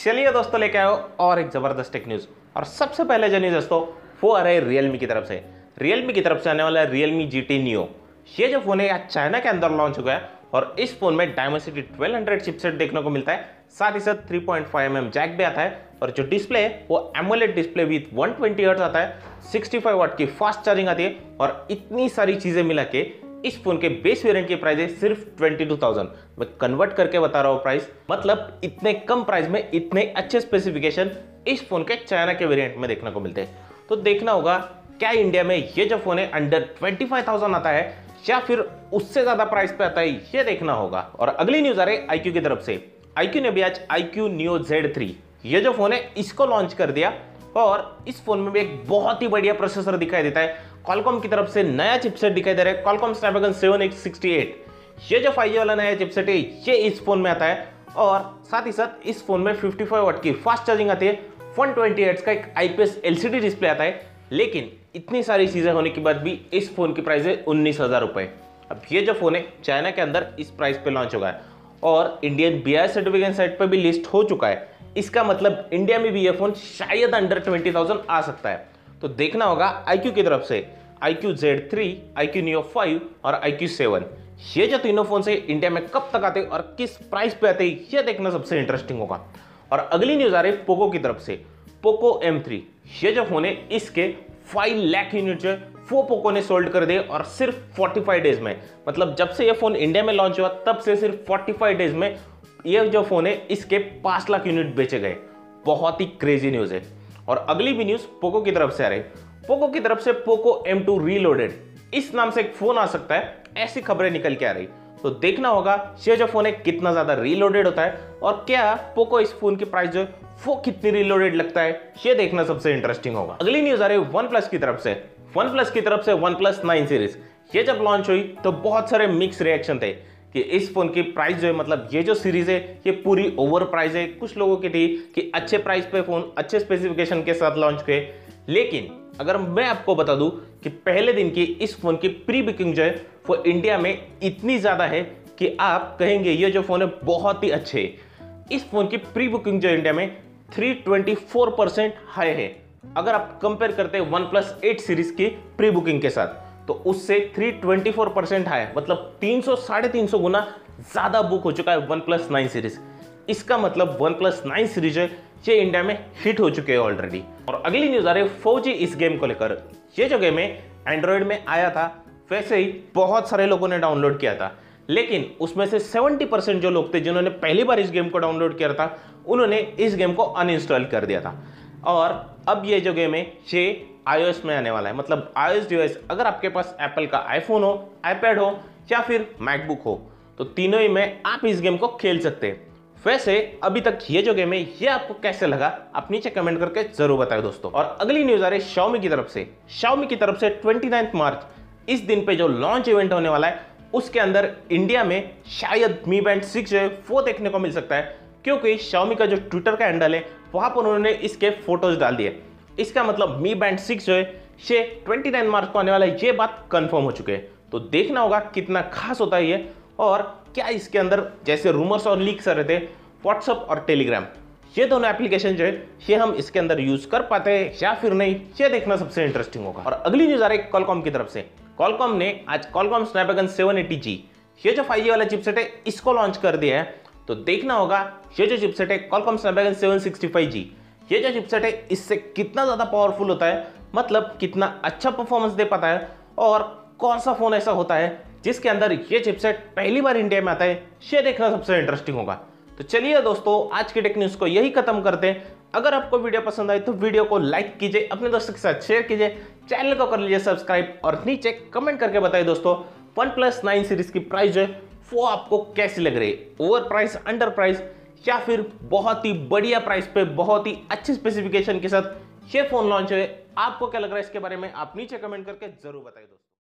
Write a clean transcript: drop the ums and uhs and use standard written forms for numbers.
चलिए दोस्तों लेके आयो और एक जबरदस्त टेक न्यूज। और सबसे पहले जो न्यूज दोस्तों वो आ रहा है रियलमी की तरफ से। रियलमी की तरफ से आने वाला है रियलमी GT Neo। ये जो फोन है आज चाइना के अंदर लॉन्च हो गया है और इस फोन में Dimensity 1200 चिपसेट देखने को मिलता है। साथ ही साथ 3.5mm जैक भी आता है और जो डिस्प्ले है वो AMOLED डिस्प्ले विद 120 हर्ट्ज आता है, 65 वाट की फास्ट चार्जिंग आती है और इतनी सारी चीजें मिला के इस फोन के बेस वेरिएंट की प्राइस है सिर्फ 22,000। मैं कन्वर्ट करके बता रहा हूँ प्राइस, मतलब इतने कम प्राइस में इतने अच्छे स्पेसिफिकेशन इस फोन के चाइना के वेरिएंट में देखने को मिलते हैं। तो देखना होगा क्या इंडिया में ये जो फोन है अंडर 25,000 आता है या फिर उससे ज्यादा प्राइस पे आता है, ये देखना होगा। और अगली न्यूज आ रही है iQOO की तरफ से। iQOO ने भी आज iQOO Neo Z3 ये जो फोन है इसको लॉन्च कर दिया और इस फोन में भी एक बहुत ही बढ़िया प्रोसेसर दिखाई देता है। Qualcomm की तरफ से नया चिपसेट दिखाई दे रहा है, Qualcomm Snapdragon 7X68। ये जो 5G वाला नया चिपसेट है ये इस फोन में आता है और साथ ही साथ इस फोन में 55 वाट की फास्ट चार्जिंग आती है, 120 हर्ट्ज का एक IPS LCD डिस्प्ले आता है। लेकिन इतनी सारी चीजें होने के बाद भी इस फोन की प्राइस है 19,000 रुपए। अब ये जो फोन है चाइना के अंदर इस प्राइस पे लॉन्च होगा और इंडियन BIS सर्टिफिकेशन साइट पे भी लिस्ट हो चुका है। इसका मतलब इंडिया में भी ये फोन शायद अंडर 20,000 आ सकता है। तो देखना होगा iQOO की तरफ से iQOO Z3, iQOO Neo 5 और iQOO 7 ये जो तीनों फोन से इंडिया में कब तक आते और किस प्राइस पे आते ये देखना सबसे इंटरेस्टिंग होगा। और अगली न्यूज आ रही है पोको की तरफ से। पोको M3 ये जो फोन है इसके 5 लाख यूनिट जो वो पोको ने सोल्ड कर दिए और सिर्फ 45 डेज में, मतलब जब से ये फोन इंडिया में लॉन्च हुआ तब से सिर्फ 45 डेज में ये जो फोन है इसके 5 लाख यूनिट बेचे गए। बहुत ही क्रेजी न्यूज है। और अगली भी न्यूज पोको की तरफ से आ रही है। पोको की तरफ से पोको M2 रीलोडेड इस नाम से एक फोन आ सकता है, ऐसी खबरें निकल के आ रही। तो देखना होगा ये जो फोन है कितना ज्यादा रीलोडेड होता है और क्या पोको इस फोन की प्राइस जो है वो कितनी रीलोडेड लगता है, ये देखना सबसे इंटरेस्टिंग होगा। अगली न्यूज आ रही है OnePlus की तरफ से। OnePlus की तरफ से OnePlus 9 सीरीज ये जब लॉन्च हुई तो बहुत सारे मिक्स रिएक्शन थे कि इस फोन की प्राइस जो है, मतलब ये जो सीरीज है ये पूरी ओवर प्राइस है। कुछ लोगों की थी कि अच्छे प्राइस पे फोन अच्छे स्पेसिफिकेशन के साथ लॉन्च हुए। लेकिन अगर मैं आपको बता दूं कि पहले दिन की इस फोन की प्री बुकिंग जो है वो इंडिया में इतनी ज्यादा है कि आप कहेंगे ये जो फोन है बहुत ही अच्छे है। इस फोन की प्री बुकिंग जो इंडिया में 324% हाई है। अगर आप कंपेयर करते हैं OnePlus 8 सीरीज की प्री बुकिंग के साथ तो उससे 324% हाई है, मतलब 300-350 गुना ज्यादा बुक हो चुका है OnePlus 9 सीरीज। इसका मतलब OnePlus 9 सीरीज है ये इंडिया में हिट हो चुके हैं ऑलरेडी। और अगली न्यूज आ रही है 4G इस गेम को लेकर। ये जो गेम है एंड्रॉयड में आया था, वैसे ही बहुत सारे लोगों ने डाउनलोड किया था, लेकिन उसमें से 70% जो लोग थे जिन्होंने पहली बार इस गेम को डाउनलोड किया था उन्होंने इस गेम को अनइंस्टॉल कर दिया था। और अब ये जो गेम है ये iOS में आने वाला है, मतलब iOS डिवाइस अगर आपके पास एप्पल का आईफोन हो, आईपैड हो या फिर मैकबुक हो तो तीनों ही में आप इस गेम को खेल सकते हैं। वैसे अभी तक ये जो गेम है ये आपको कैसे लगा आप नीचे कमेंट करके जरूर बताएं दोस्तों। और अगली न्यूज आ रही है Xiaomi की तरफ से। Xiaomi की तरफ से 29 मार्च इस दिन पे जो लॉन्च इवेंट होने वाला है उसके अंदर इंडिया में शायद Mi Band 6 जो है वो देखने को मिल सकता है, क्योंकि Xiaomi का जो ट्विटर का हैंडल है वहां पर उन्होंने इसके फोटोज डाल दिए। इसका मतलब Mi Band 6 जो है ये 29 मार्च को आने वाला है, ये बात कंफर्म हो चुके हैं। तो देखना होगा कितना खास होता है ये और क्या इसके अंदर जैसे रूमर्स और लीक्स आ रहे थे व्हाट्सएप और टेलीग्राम ये दोनों एप्लीकेशन जो है ये हम इसके अंदर यूज कर पाते हैं या फिर नहीं, ये देखना सबसे इंटरेस्टिंग होगा। और अगली न्यूज आ रही है Qualcomm की तरफ से। Qualcomm ने आज Qualcomm Snapdragon 780G ये जो 5G वाला चिपसेट है इसको लॉन्च कर दिया है। तो देखना होगा ये जो चिपसेट है Qualcomm Snapdragon 765G ये जो चिपसेट है इससे कितना ज्यादा पावरफुल होता है, मतलब कितना अच्छा परफॉर्मेंस दे पाता है और कौन सा फोन ऐसा होता है जिसके अंदर ये चिपसेट पहली बार इंडिया में आता है, ये देखना सबसे इंटरेस्टिंग होगा। तो चलिए दोस्तों आज के टेक न्यूज को यही खत्म करते हैं। अगर आपको वीडियो पसंद आई तो वीडियो को लाइक कीजिए, अपने दोस्तों के साथ शेयर कीजिए, चैनल को कर लीजिए सब्सक्राइब और नीचे कमेंट करके बताइए दोस्तों OnePlus 9 सीरीज की प्राइस जो है वो आपको कैसी लग रही है, ओवर प्राइस, अंडर प्राइस या फिर बहुत ही बढ़िया प्राइस पे बहुत ही अच्छी स्पेसिफिकेशन के साथ ये फोन लॉन्च है। आपको क्या लग रहा है इसके बारे में आप नीचे कमेंट करके जरूर बताइए दोस्तों।